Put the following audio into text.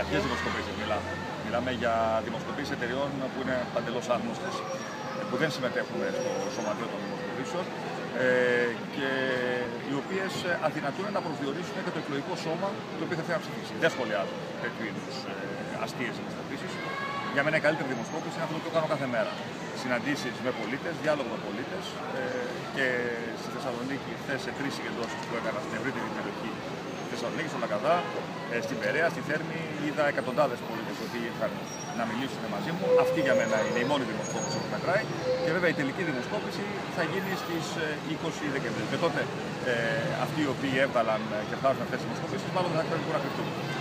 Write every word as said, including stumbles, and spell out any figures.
Για ποιες δημοσκοπήσεις μιλάμε? Μιλάμε για δημοσκοπήσεις εταιριών που είναι παντελώς άγνωστες, που δεν συμμετέχουν στο σωματείο των δημοσκοπήσεων ε, και οι οποίες αδυνατούν να προσδιορίσουν και το εκλογικό σώμα το οποίο θα θέλει να ψηφίσει. Δεν σχολιάζω τέτοιου είδους ε, αστείες δημοσκοπήσεις. Για μένα η καλύτερη δημοσκόπηση είναι αυτό το κάνω κάθε μέρα. Συναντήσεις με πολίτες, διάλογο με πολίτες ε, και στη Θεσσαλονίκη, χθες σε τρεις συγκεντρώσεις που έκανα στην ευρύτερη περιοχή στη Θεσσαλονίκη, στον Λαγκαδά, ε, στην Περαία, στη Θέρμη, είδα εκατοντάδες πολίτες που ήρθαν να μιλήσουν μαζί μου. Αυτή για μένα είναι η μόνη δημοσκόπηση που μετράει και βέβαια η τελική δημοσκόπηση θα γίνει στις είκοσι Δεκεμβρίου. Και τότε ε, αυτοί οι οποίοι έβγαλαν και βγάζουν αυτές τις δημοσκοπήσεις, μάλλον δεν θα πρέπει να κρυφτούν.